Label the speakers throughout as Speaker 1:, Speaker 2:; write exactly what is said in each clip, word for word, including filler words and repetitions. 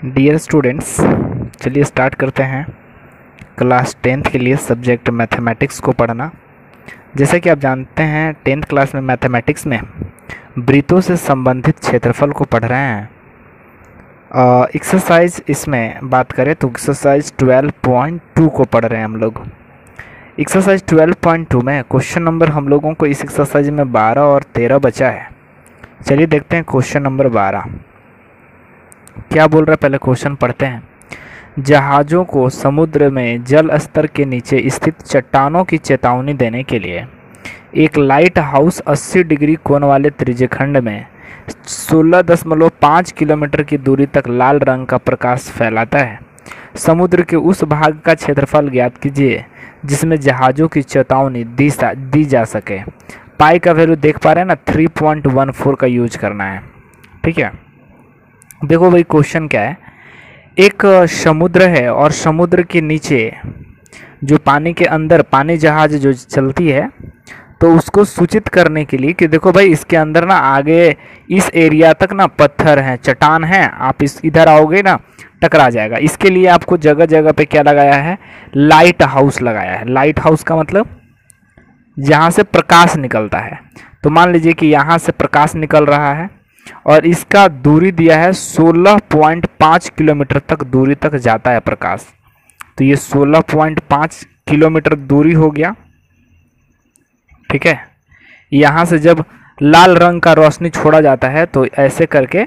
Speaker 1: Dear students, चलिए start करते हैं क्लास टेंथ के लिए सब्जेक्ट मैथमेटिक्स को पढ़ना। जैसा कि आप जानते हैं टेंथ क्लास में मैथमेटिक्स में वृत्तों से संबंधित क्षेत्रफल को पढ़ रहे हैं। एक्सरसाइज इसमें बात करें तो एक्सरसाइज ट्वेल्व पॉइंट टू को पढ़ रहे हैं हम लोग। एक्सरसाइज ट्वेल्व पॉइंट टू में क्वेश्चन नंबर हम लोगों को इस एक्सरसाइज में बारह और तेरह बचा है। चलिए देखते हैं क्वेश्चन नंबर बारह क्या बोल रहा है। पहले क्वेश्चन पढ़ते हैं। जहाज़ों को समुद्र में जल स्तर के नीचे स्थित चट्टानों की चेतावनी देने के लिए एक लाइट हाउस अस्सी डिग्री कोण वाले त्रिज्यखंड में सोलह दशमलव पाँच किलोमीटर की दूरी तक लाल रंग का प्रकाश फैलाता है। समुद्र के उस भाग का क्षेत्रफल ज्ञात कीजिए जिसमें जहाज़ों की चेतावनी दी दी जा सके। पाई का वैल्यू देख पा रहे हैं ना, थ्री पॉइंट वन फोर का यूज करना है। ठीक है, देखो भाई क्वेश्चन क्या है। एक समुद्र है और समुद्र के नीचे जो पानी के अंदर पानी जहाज जो चलती है तो उसको सूचित करने के लिए कि देखो भाई इसके अंदर ना आगे इस एरिया तक ना पत्थर हैं, चट्टान हैं, आप इस इधर आओगे ना टकरा जाएगा। इसके लिए आपको जगह जगह पे क्या लगाया है, लाइट हाउस लगाया है। लाइट हाउस का मतलब जहाँ से प्रकाश निकलता है। तो मान लीजिए कि यहाँ से प्रकाश निकल रहा है और इसका दूरी दिया है सोलह पॉइंट पाँच किलोमीटर तक दूरी तक जाता है प्रकाश। तो ये सोलह पॉइंट पाँच किलोमीटर दूरी हो गया। ठीक है, यहाँ से जब लाल रंग का रोशनी छोड़ा जाता है तो ऐसे करके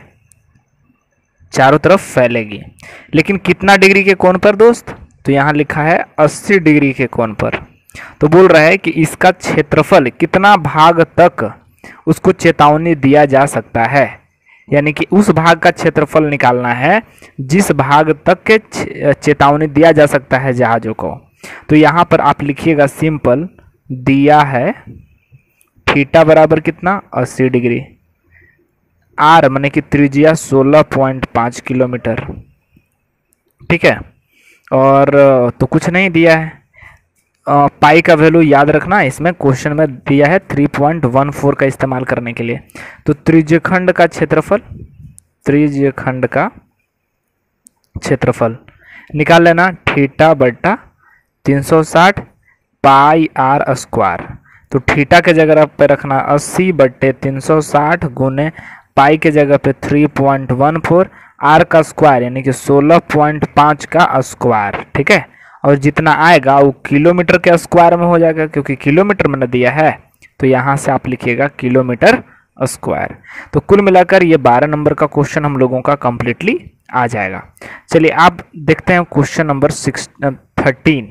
Speaker 1: चारों तरफ फैलेगी। लेकिन कितना डिग्री के कोण पर दोस्त, तो यहाँ लिखा है अस्सी डिग्री के कोण पर। तो बोल रहा है कि इसका क्षेत्रफल कितना भाग तक उसको चेतावनी दिया जा सकता है, यानी कि उस भाग का क्षेत्रफल निकालना है जिस भाग तक के चेतावनी दिया जा सकता है जहाज़ों को। तो यहाँ पर आप लिखिएगा सिंपल, दिया है थीटा बराबर कितना अस्सी डिग्री, आर माने कि त्रिज्या सोलह पॉइंट पाँच किलोमीटर। ठीक है, और तो कुछ नहीं दिया है। पाई का वैल्यू याद रखना, इसमें क्वेश्चन में दिया है थ्री पॉइंट वन फोर का इस्तेमाल करने के लिए। तो त्रिज्यखंड का क्षेत्रफल त्रिज्यखंड का क्षेत्रफल निकाल लेना, थीटा बट्टा तीन सौ साठ पाई आर स्क्वायर। तो थीटा के जगह पे रखना अस्सी बट्टे तीन सौ साठ गुने पाई के जगह पे three point one four, R का स्क्वायर यानी कि सोलह पॉइंट पाँच का स्क्वायर। ठीक है, और जितना आएगा वो किलोमीटर के स्क्वायर में हो जाएगा क्योंकि किलोमीटर में न दिया है। तो यहाँ से आप लिखिएगा किलोमीटर स्क्वायर। तो कुल मिलाकर ये बारह नंबर का क्वेश्चन हम लोगों का कंप्लीटली आ जाएगा। चलिए आप देखते हैं क्वेश्चन नंबर सिक्स थर्टीन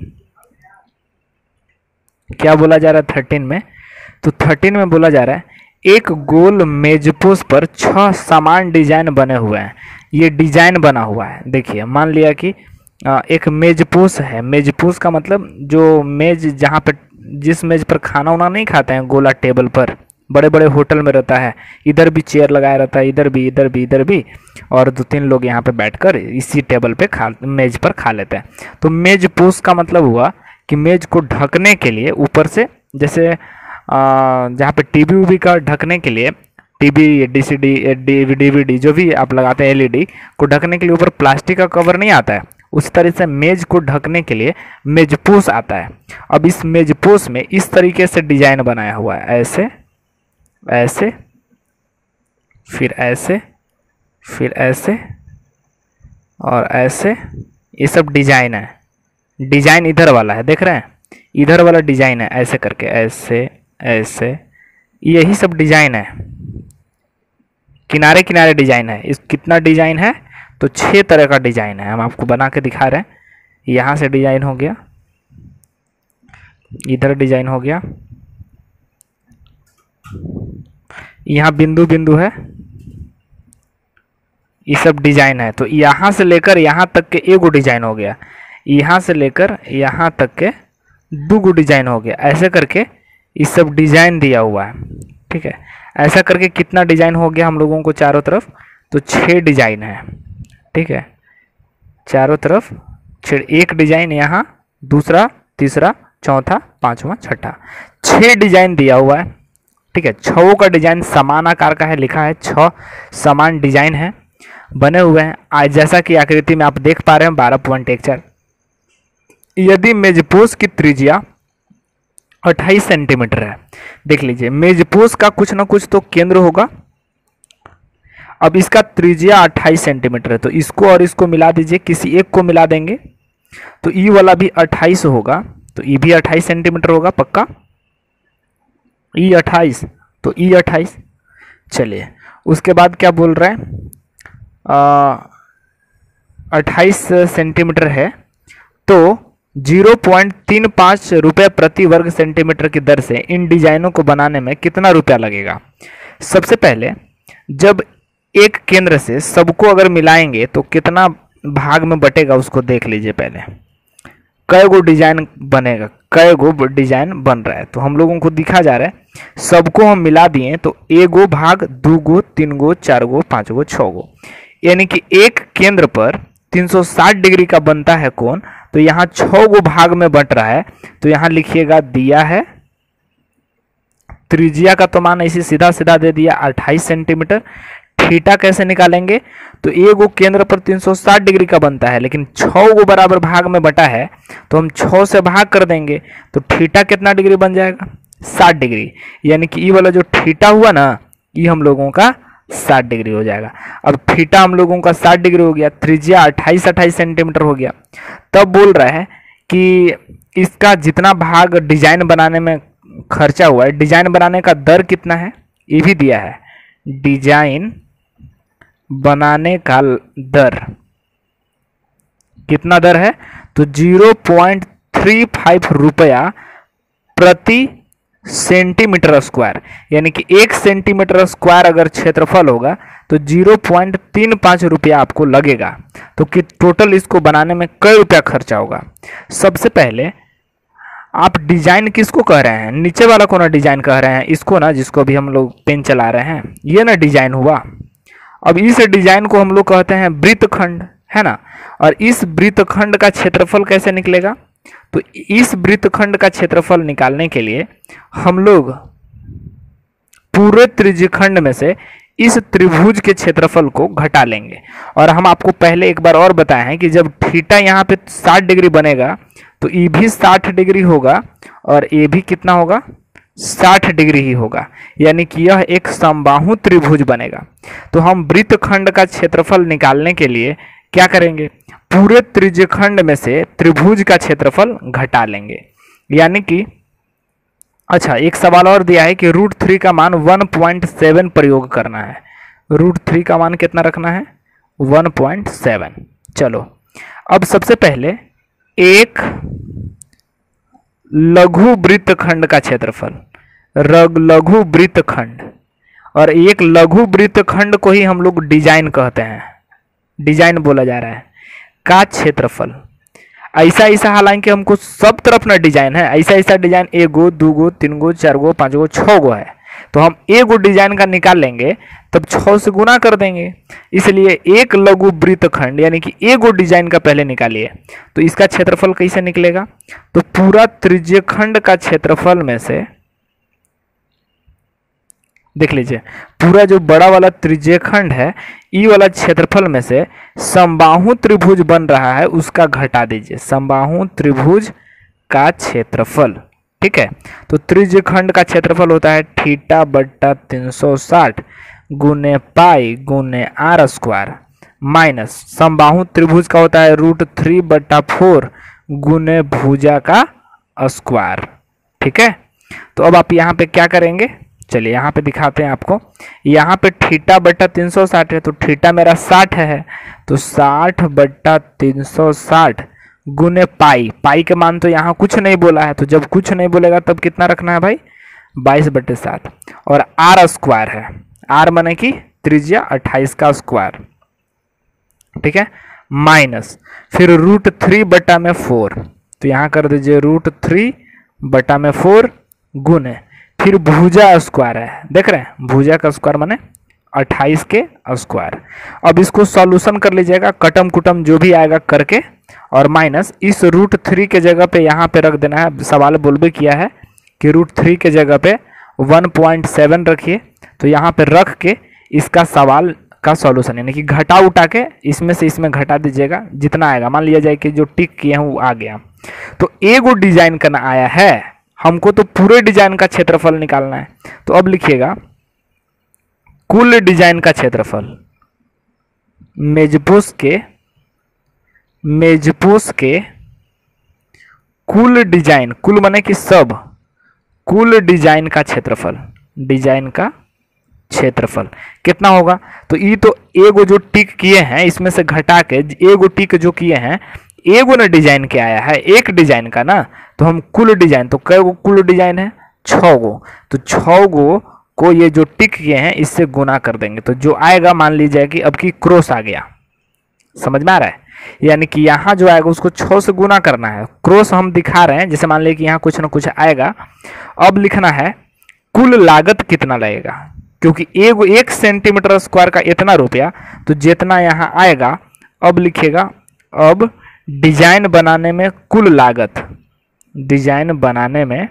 Speaker 1: क्या बोला जा रहा है। थर्टीन में तो थर्टीन में बोला जा रहा है एक गोल मेजपोश पर छह समान डिजाइन बने हुए हैं। ये डिजाइन बना हुआ है। देखिए मान लिया कि एक मेजपोश है। मेजपोश का मतलब जो मेज जहाँ पे जिस मेज पर खाना वाना नहीं खाते हैं, गोला टेबल पर बड़े बड़े होटल में रहता है, इधर भी चेयर लगाया रहता है, इधर भी इधर भी इधर भी, और दो तीन लोग यहाँ पे बैठकर इसी टेबल पे खा मेज पर खा लेते हैं। तो मेजपोश का मतलब हुआ कि मेज को ढकने के लिए ऊपर से, जैसे जहाँ पे टीवी उवी का ढकने के लिए, टीवी डीसीडी डीवीडी जो भी आप लगाते हैं एलईडी को ढकने के लिए ऊपर प्लास्टिक का कवर नहीं आता है, उस तरह से मेज को ढकने के लिए मेजपोश आता है। अब इस मेजपोश में इस तरीके से डिजाइन बनाया हुआ है, ऐसे ऐसे फिर ऐसे फिर ऐसे और ऐसे, ये सब डिजाइन है। डिजाइन इधर वाला है, देख रहे हैं, इधर वाला डिजाइन है, ऐसे करके ऐसे ऐसे, यही सब डिजाइन है। किनारे किनारे डिजाइन है। इस कितना डिजाइन है, तो छह तरह का डिजाइन है। हम आपको बना के दिखा रहे हैं। यहाँ से डिजाइन हो गया, इधर डिजाइन हो गया, यहाँ बिंदु बिंदु है, ये सब डिजाइन है। तो यहाँ से लेकर यहाँ तक के एगो डिजाइन हो गया, यहाँ से लेकर यहाँ तक के दो गो डिजाइन हो गया। ऐसे करके ये सब डिजाइन दिया हुआ है। ठीक है, ऐसा करके कितना डिजाइन हो गया हम लोगों को चारों तरफ, तो छह डिजाइन है। ठीक है, चारों तरफ छह, एक डिजाइन यहाँ, दूसरा, तीसरा, चौथा, पांचवा, छठा, छह डिजाइन दिया हुआ है। ठीक है, छहों का डिजाइन समान आकार का है, लिखा है छह समान डिजाइन है। बने हुए हैं। आज जैसा कि आकृति में आप देख पा रहे हैं बारह पॉइंट एक चार। यदि मेजपोश की त्रिज्या अट्ठाईस सेंटीमीटर है, देख लीजिए मेजपोश का कुछ ना कुछ तो केंद्र होगा। अब इसका त्रिज्या अट्ठाईस सेंटीमीटर है, तो इसको और इसको मिला दीजिए, किसी एक को मिला देंगे तो ई वाला भी अट्ठाईस होगा, तो ई भी अट्ठाईस सेंटीमीटर होगा पक्का। ई अट्ठाईस तो ई अट्ठाईस। चलिए उसके बाद क्या बोल रहे हैं, अट्ठाईस सेंटीमीटर है तो जीरो पॉइंट तीन पाँच रुपये प्रति वर्ग सेंटीमीटर की दर से इन डिजाइनों को बनाने में कितना रुपया लगेगा। सबसे पहले जब एक केंद्र से सबको अगर मिलाएंगे तो कितना भाग में बटेगा उसको देख लीजिए। पहले कई गो डिजाइन बनेगा, कई गो डिजाइन बन रहा है, तो हम लोगों को दिखा जा रहा है सबको हम मिला दिए तो एक गो भाग, दो गो, तीन गो, चार गो, पाँच गो, छः गो, यानी कि एक केंद्र पर तीन सौ साठ डिग्री का बनता है कोण, तो यहाँ छः गो भाग में बट रहा है, तो यहाँ लिखिएगा दिया है त्रिज्या का तो मान ऐसे सीधा सीधा दे दिया अट्ठाईस सेंटीमीटर। थीटा कैसे निकालेंगे, तो एक गो केंद्र पर तीन सौ साठ डिग्री का बनता है लेकिन छः गो बराबर भाग में बटा है, तो हम छः से भाग कर देंगे तो थीटा कितना डिग्री बन जाएगा, साठ डिग्री, यानी कि ई वाला जो थीटा हुआ ना, ये हम लोगों का साठ डिग्री हो जाएगा। अब थीटा हम लोगों का साठ डिग्री हो गया, त्रिज्या अट्ठाईस अट्ठाईस सेंटीमीटर हो गया। तब बोल रहा है कि इसका जितना भाग डिजाइन बनाने में खर्चा हुआ है, डिजाइन बनाने का दर कितना है ये भी दिया है, डिजाइन बनाने का दर कितना दर है, तो जीरो पॉइंट थ्री फाइव रुपया प्रति सेंटीमीटर स्क्वायर, यानी कि एक सेंटीमीटर स्क्वायर अगर क्षेत्रफल होगा तो जीरो पॉइंट तीन पाँच रुपया आपको लगेगा। तो कि टोटल इसको बनाने में कई रुपया खर्चा होगा। सबसे पहले आप डिजाइन किसको कह रहे हैं, नीचे वाला को ना डिजाइन कह रहे हैं, इसको ना, जिसको भी हम लोग पेन चला रहे हैं, ये ना डिजाइन हुआ। अब इस डिजाइन को हम लोग कहते हैं वृत्तखंड, है ना। और इस वृत्तखंड का क्षेत्रफल कैसे निकलेगा, तो इस वृत्तखंड का क्षेत्रफल निकालने के लिए हम लोग पूरे त्रिज्यखंड में से इस त्रिभुज के क्षेत्रफल को घटा लेंगे। और हम आपको पहले एक बार और बताए हैं कि जब थीटा यहाँ पे साठ डिग्री बनेगा तो ये भी साठ डिग्री होगा और ये भी कितना होगा, साठ डिग्री ही होगा, यानी कि यह एक समबाहु त्रिभुज बनेगा। तो हम वृत्तखंड का क्षेत्रफल निकालने के लिए क्या करेंगे, पूरे त्रिज्यखंड में से त्रिभुज का क्षेत्रफल घटा लेंगे। यानी कि अच्छा एक सवाल और दिया है कि रूट थ्री का मान वन पॉइंट सेवन प्रयोग करना है। रूट थ्री का मान कितना रखना है, वन पॉइंट सेवन। चलो अब सबसे पहले एक लघु वृत्तखंड का क्षेत्रफल, रग लघु वृत्तखंड, और एक लघु वृत्तखंड को ही हम लोग डिजाइन कहते हैं, डिजाइन बोला जा रहा है, का क्षेत्रफल। ऐसा ऐसा हालांकि हमको सब तरफ ना डिजाइन है, ऐसा ऐसा डिजाइन एक गो, दो गो, तीन गो, चार गो, पाँच गो, छः गो है, तो हम एक गो डिजाइन का निकाल लेंगे तब छः से गुना कर देंगे। इसलिए एक लघु वृत्तखंड यानी कि एक गो डिजाइन का पहले निकालिए, तो इसका क्षेत्रफल कैसे निकलेगा, तो पूरा त्रिज्यखंड का क्षेत्रफल में से देख लीजिए, पूरा जो बड़ा वाला त्रिज्यखंड है ई वाला क्षेत्रफल में से समबाहु त्रिभुज बन रहा है उसका घटा दीजिए, समबाहु त्रिभुज का क्षेत्रफल। ठीक है, तो त्रिज्यखंड का क्षेत्रफल होता है थीटा बट्टा तीन सौ साठ गुने पाई गुने आर स्क्वायर माइनस समबाहु त्रिभुज का होता है रूट थ्री बट्टा फोर गुने भुजा का स्क्वायर। ठीक है, तो अब आप यहाँ पे क्या करेंगे, चलिए यहाँ पे दिखाते हैं आपको। यहाँ पे थीटा बट्टा तीन सौ साठ है, तो थीटा मेरा साठ है, तो साठ बट्टा तीन सौ साठ गुने पाई, पाई के मान तो यहाँ कुछ नहीं बोला है, तो जब कुछ नहीं बोलेगा तब कितना रखना है भाई, बाईस बट्टे साठ, और आर स्क्वायर है, आर माने कि त्रिज्या अट्ठाईस का स्क्वायर। ठीक है, माइनस फिर रूट थ्री बट्टा में फोर, तो यहाँ कर दीजिए रूट थ्री बट्टा में फोर गुने फिर भुजा स्क्वायर है, देख रहे हैं भुजा का स्क्वायर माने अट्ठाईस के स्क्वायर। अब इसको सॉल्यूशन कर लीजिएगा, कटम कुटम जो भी आएगा करके, और माइनस इस रूट थ्री के जगह पे यहाँ पे रख देना है। सवाल बोलबे किया है कि रूट थ्री के जगह पे वन पॉइंट सेवन रखिए, तो यहाँ पे रख के इसका सवाल का सॉल्यूशन, यानी कि घटा उठा के इसमें से इसमें घटा दीजिएगा जितना आएगा। मान लिया जाए कि जो टिक किए हैं वो आ गया, तो एगो डिजाइन करना आया है हमको, तो पूरे डिजाइन का क्षेत्रफल निकालना है। तो अब लिखिएगा कुल डिजाइन का क्षेत्रफल, मेजपोस के मेजपोस के कुल डिजाइन, कुल माने कि सब, कुल डिजाइन का क्षेत्रफल, डिजाइन का क्षेत्रफल कितना होगा। तो ये तो एगो जो टिक किए हैं इसमें से घटा के एगो टिक जो किए हैं, एगो ने डिजाइन के आया है, एक डिजाइन का ना, तो हम कुल डिजाइन, तो कै गो कुल डिजाइन है, छः गो, तो छः गो को ये जो टिक किए हैं इससे गुना कर देंगे, तो जो आएगा मान लीजिए कि अब की क्रॉस आ गया, समझ में आ रहा है, यानी कि यहाँ जो आएगा उसको छः से गुना करना है, क्रॉस हम दिखा रहे हैं, जैसे मान लीजिए कि यहाँ कुछ ना कुछ आएगा। अब लिखना है कुल लागत कितना लगेगा, क्योंकि एक एक सेंटीमीटर स्क्वायर का इतना रुपया, तो जितना यहाँ आएगा। अब लिखिएगा अब डिजाइन बनाने में कुल लागत, डिजाइन बनाने में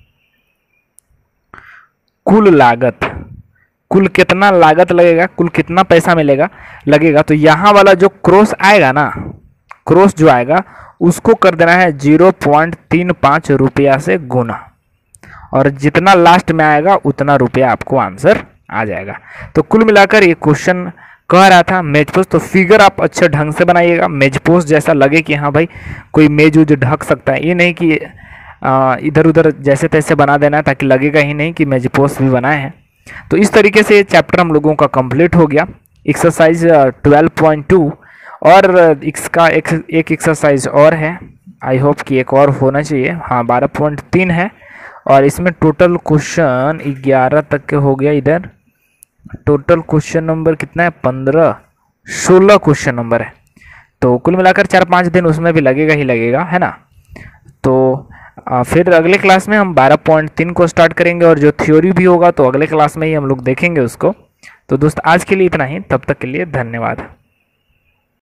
Speaker 1: कुल लागत, कुल कितना लागत लगेगा, कुल कितना पैसा मिलेगा लगेगा, तो यहाँ वाला जो क्रॉस आएगा ना, क्रॉस जो आएगा उसको कर देना है जीरो पॉइंट तीन पाँच रुपया से गुना, और जितना लास्ट में आएगा उतना रुपया आपको आंसर आ जाएगा। तो कुल मिलाकर ये क्वेश्चन कह रहा था मेजपोस, तो फिगर आप अच्छे ढंग से बनाइएगा, मेजपोस जैसा लगे कि हाँ भाई कोई मेज उज ढक सकता है, ये नहीं कि इधर उधर जैसे तैसे बना देना है, ताकि लगेगा ही नहीं कि मेजपोस भी बनाए हैं। तो इस तरीके से ये चैप्टर हम लोगों का कंप्लीट हो गया। एक्सरसाइज ट्वेल्व पॉइंट टू और इसका एक एक एक्सरसाइज और है, आई होप कि एक और होना चाहिए, हाँ बारह पॉइंट तीन है, और इसमें टोटल क्वेश्चन ग्यारह तक के हो गया। इधर टोटल क्वेश्चन नंबर कितना है, पंद्रह सोलह क्वेश्चन नंबर है, तो कुल मिलाकर चार पाँच दिन उसमें भी लगेगा ही लगेगा, है ना। तो आ, फिर अगले क्लास में हम बारह पॉइंट तीन को स्टार्ट करेंगे, और जो थ्योरी भी होगा तो अगले क्लास में ही हम लोग देखेंगे उसको। तो दोस्त आज के लिए इतना ही, तब तक के लिए धन्यवाद।